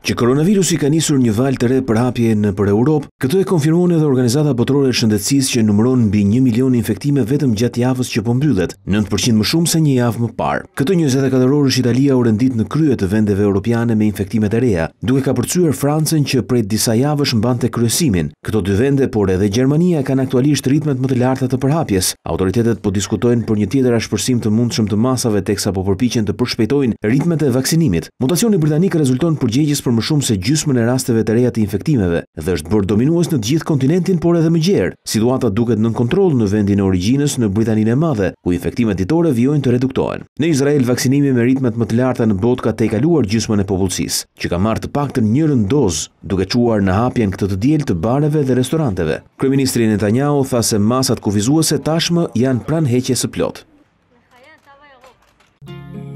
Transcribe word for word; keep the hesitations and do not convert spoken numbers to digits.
Që koronavirusi ka nisur një valë të re përhapje në për Europë, këtë e konfirmon edhe Organizata Botërore e Shëndetësisë që numëron mbi një milion infektime vetëm gjatë javës që po mbyllet, nëntë përqind më shumë se një javë më parë. Këtë njëzet e katër orësh Italia u rendit në krye të vendeve europiane me infektimet e reja, duke ka përcyer Francën që prej disa javësh mbante kryesimin. Këto dy vende, por edhe Gjermania kanë aktualisht ritmet më të larta të përhapjes. Autoritetet po diskutojnë për një tjetër ashpërsim të mundshëm të masave teksa po përpiqen të përshpejtojnë ritmet e vaksinimit. Mutacioni britanik rezulton përgjegjës për më shumë se gjysmën e rasteve të reja të infektimeve dhe është bërë dominues në të gjithë kontinentin, por edhe më gjerë. Situata duket nën kontroll në vendin e origjinës në Britaninë e Madhe, ku infektimet ditore vijojnë të reduktohen. Në Izrael, vaksinimi me ritmet më të larta në botë ka tejkaluar gjysmën e popullsisë, që ka marrë të paktën njërin dozë, duke çuar në hapjen këtë të diel të bareve dhe restoranteve. Kryeministri Netanyahu tha se masat kufizuese tashmë janë pranë heqjes së plotë.